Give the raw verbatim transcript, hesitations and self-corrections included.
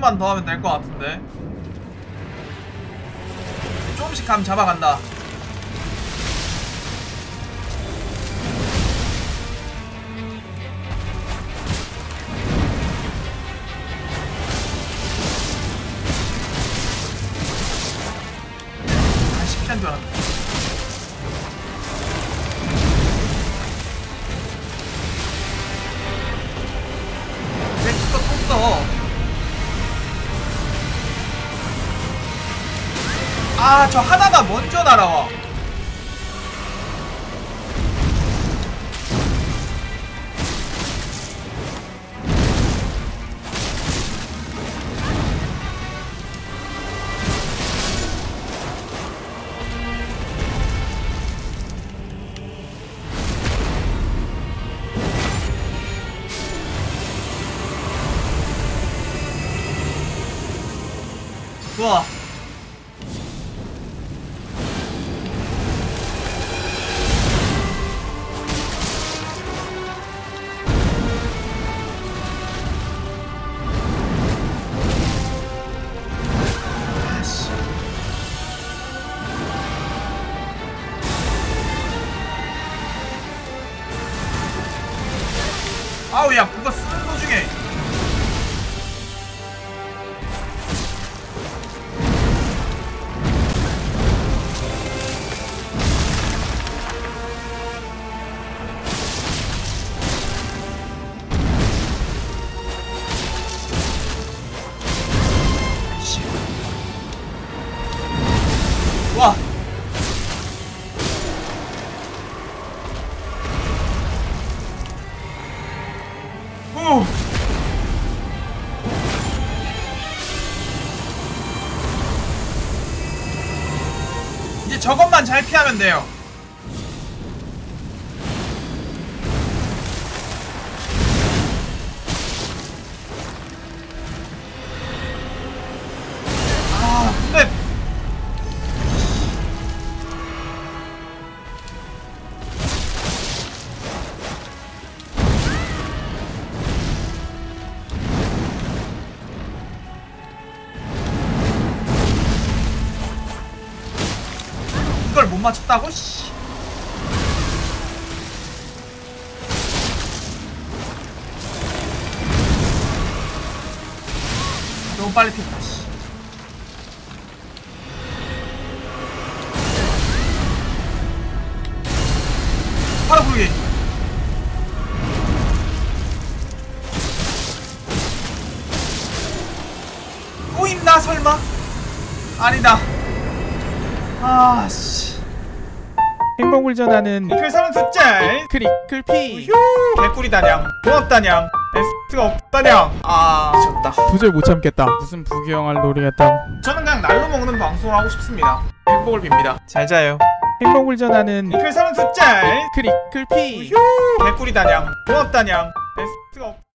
번만 더 하면 될 것 같은데. 조금씩 감 잡아간다. 아, 십 캔 줄 알았네. 왜 그거 또 써? 아, 저 하나가 먼저 날아와. 좋아. 아씨. 아우, 야, 그거 쓰는 도중에. 와. 후. 이제 저것만 잘 피하면 돼요. 아, 근데 이걸 못 맞췄다고? 씨. 너무 빨리 튀었다. 씨. 바로 부르기. 또 있나 설마? 아니다. 아 씨. 행복을 전하는 글사는 두짤 크리클피. 휴 개꿀이다냥. 고맙다냥. 에스가 없다냥. 아 미쳤다. 도저히 못 참겠다. 무슨 부귀영화를 노리겠다고. 저는 그냥 날로 먹는 방송을 하고 싶습니다. 행복을 빕니다. 잘 자요. 행복을 전하는 글사는 두짤 크리클피. 휴 개꿀이다냥. 고맙다냥. 에스가 없